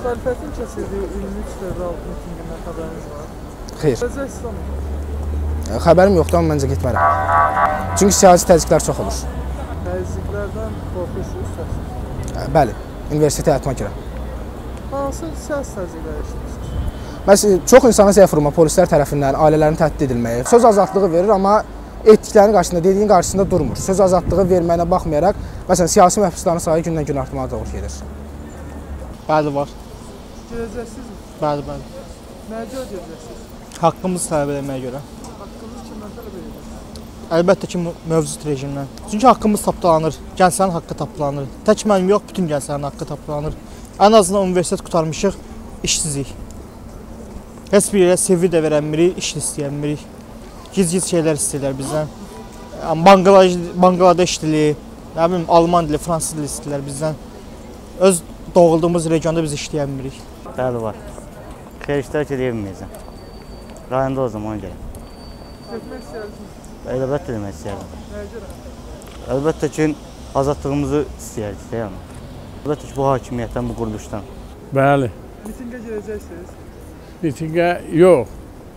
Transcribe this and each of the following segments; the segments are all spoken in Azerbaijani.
Müxalifətin keçirdiyi 23 fevral mitinqindən xəbəriniz var? Xeyr. Gələcəksiniz onu? Xəbərim yoxdur, amma məncə getmərəm. Çünki siyasi təzyiqlər çox olur. Təzyiqlərdən qorxursunuz siz? Bəli, universitet həyatıma girəm. Hansı siyasi təzyiqlər eşitirsiniz? Çox insana zəif vurma polislər tərəfindən, ailələrin təhdid edilməyi, söz azadlığı verir, amma etdiklərinin qarşısında, dediyin qarşısında durmur. Söz azadlığı verməyinə baxmayaraq, məsələn, siyasi məhbusların sayı gündən-gün artmağa doğru gedir. Bəli, var. Girəcəksinizmi? Bəli. Nəyə görə girəcəksiniz? Haqqımızı tələb etməyə görə. Haqqınızı kimdən tələb edirsiniz? Əlbəttə ki, mövcud rejimdən. Çünki haqqımız tapdalanır, gənclərin haqqı tapdalanır. Tək mənim yox, bütün gənclərin haqqı tapdalanır. Ən azından universitet qurtarmışıq, işsizlik. Heç bir yerə CV də verənmirik, iş istəyənmirik. Giz-giz şeylər istəyirlər bizdən. Banqladeş dili, nə bilim, Alman dili, Fransız dili istəyirlər bizdən. Öz doğulduğumuz regionda biz işləyənmirik. Bəli, var. Xeyr iştirak edə bilməyəcəm. Rayonda o zaman görə. Getmək istəyirsiniz? Əlbəttə demək istəyərdim. Nəyə görə? Əlbəttə ki, azadlığımızı istəyərdik, yəni. Əlbəttə ki, bu hakimiyyətdən, bu quruluşdan. Bəli. Mitingə girəcəksiniz? Mitingə yox.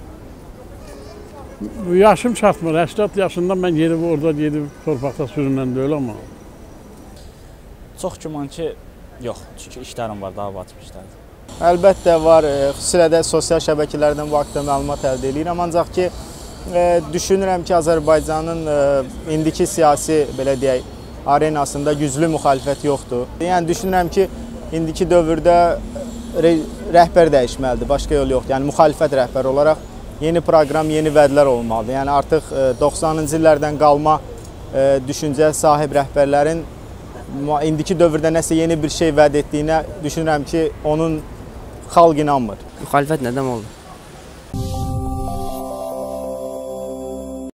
Yaşım çatmır. 80 yaşında mən orada gedib torpaqda sürünən deyil amma. Çox güman ki, yox. Çünki işlərim var, daha batıb işlərim. Əlbəttə var, xüsusilə də sosial şəbəkələrdən bu haqda məlumat əldə edirəm. Ancaq ki, düşünürəm ki, Azərbaycanın indiki siyasi, belə deyək, arenasında güclü müxalifət yoxdur. Yəni, düşünürəm ki, indiki dövrdə rəhbər dəyişməlidir, başqa yol yoxdur. Yəni, müxalifət rəhbəri olaraq yeni proqram, yeni vədlər olmalıdır. Yəni, artıq 90-cı illərdən qalma düşüncə sahib rəhbərlərin indiki dövrdə nəsə yeni bir şey vəd etdiyinə düşünürəm ki, onun xalq inanmır. Müxalifət nədən oldu?